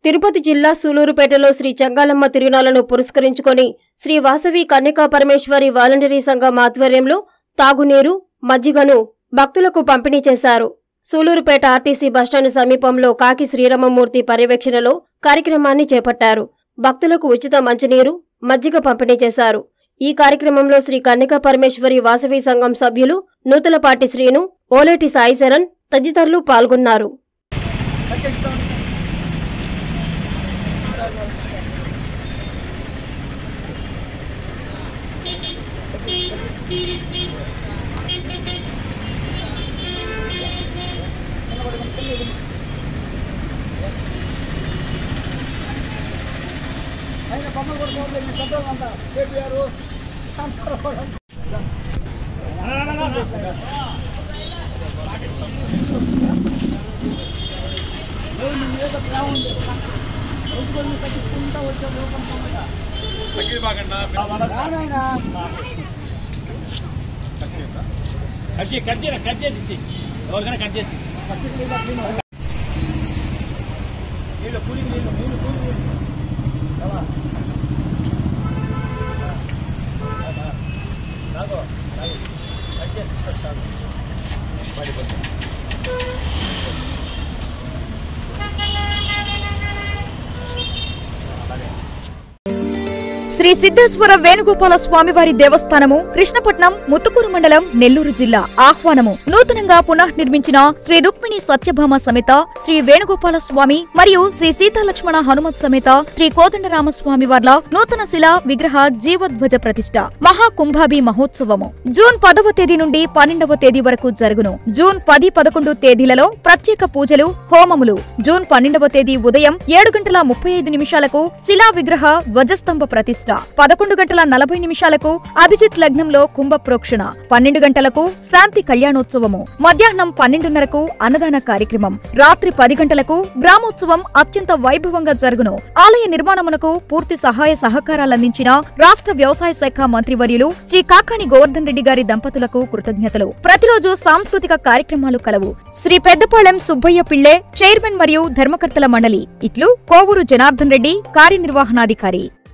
తిరుపతి జిల్లా సూలూరుపేటలో శ్రీ చెంగాలమ్మ తిరునాళ్లను పురస్కరించుకొని శ్రీ వాసవి కన్యకా పరమేశ్వరి వాలంటరీ సంఘం ఆధ్వర్యంలో తాగునీరు, మజ్జిగను భక్తులకు పంపిణీ చేశారు. సూలూరుపేట ఆర్టీసీ బస్టాండ్ సమీపంలో కాకి శ్రీరామమూర్తి పర్యవేక్షణలో కార్యక్రమాన్ని చేపట్టారు. భక్తులకు ఉచిత మంచినీరు, మజ్జిగ పంపిణీ చేశారు. ఈ కార్యక్రమంలో శ్రీ కన్యకా పరమేశ్వరి వాసవి సంఘం సభ్యులు నూతలపాటి శ్రీను, ఓలేటి సాయిశరణ్ తదితరులు పాల్గొన్నారు. శ్రీ సిద్ధేశ్వర వేణుగోపాల స్వామివారి దేవస్థానము, కృష్ణపట్నం, ముత్తుకూరు మండలం, నెల్లూరు జిల్లా ఆహ్వానము. నూతనంగా పునఃనిర్మించిన శ్రీ రుక్మిణి సత్యభామ సమేత శ్రీ వేణుగోపాల స్వామి మరియు శ్రీ సీతాలక్ష్మణ హనుమత్ సమేత శ్రీ కోదండరామస్వామి వార్ల నూతన శిలా విగ్రహ జీవోద్వజ ప్రతిష్ఠ మహాకుంభాభి మహోత్సవము జూన్ 10వ తేదీ నుండి 12వ తేదీ వరకు జరుగును. జూన్ 10, 11 తేదీలలో ప్రత్యేక పూజలు, హోమములు. జూన్ 12వ తేదీ ఉదయం 7:35 శిలా విగ్రహ ధ్వజస్తంభ ప్రతిష్ఠ, 11:40 అభిజిత్ లగ్నంలో కుంభ ప్రోక్షణ, 12 గంటలకు శాంతి కళ్యాణోత్సవము, మధ్యాహ్నం 12:30 అన్నదాన కార్యక్రమం, రాత్రి 10 గంటలకు గ్రామోత్సవం అత్యంత వైభవంగా జరుగును. ఆలయ నిర్మాణమునకు పూర్తి సహాయ సహకారాలందించిన రాష్ట్ర వ్యవసాయ శాఖ మంత్రివర్యులు శ్రీ కాకాణి గోవర్ధన్ రెడ్డి గారి దంపతులకు కృతజ్ఞతలు. ప్రతిరోజు సాంస్కృతిక కార్యక్రమాలు కలవు. శ్రీ పెద్దపాళెం సుబ్బయ్య పిళ్లే చైర్మన్ మరియు ధర్మకర్తల మండలి. ఇట్లు కోవూరు జనార్దన్ రెడ్డి, కార్యనిర్వహణాధికారి.